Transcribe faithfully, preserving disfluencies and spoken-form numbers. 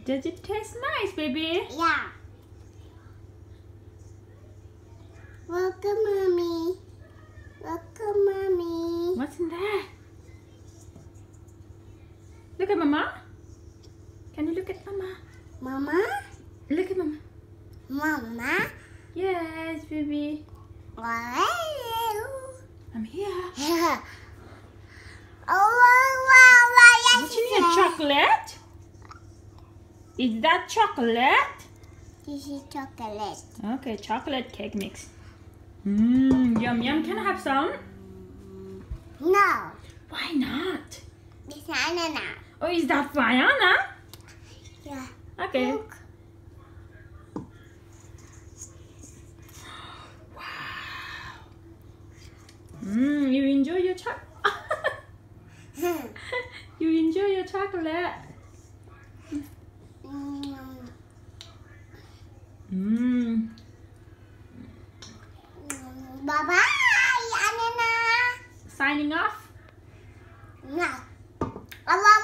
Does it taste nice, baby? Yeah. Welcome, mommy. Welcome, mommy. What's in there? Look at mama. Can you look at mama? Mama? Look at mama. Mama? Yes, baby. Wow. I'm here. Yeah. Oh, wow, wow, wow. What's in here? Chocolate? Is that chocolate? This is chocolate. Okay, chocolate cake mix. Mmm, yum yum. Can I have some? No. Why not? This is ananas. Oh, is that banana? Yeah. Okay. Look. Wow. Mmm, you enjoy your chocolate. You enjoy your chocolate. Mmm. Bye-bye, ananas. Signing off. No. I love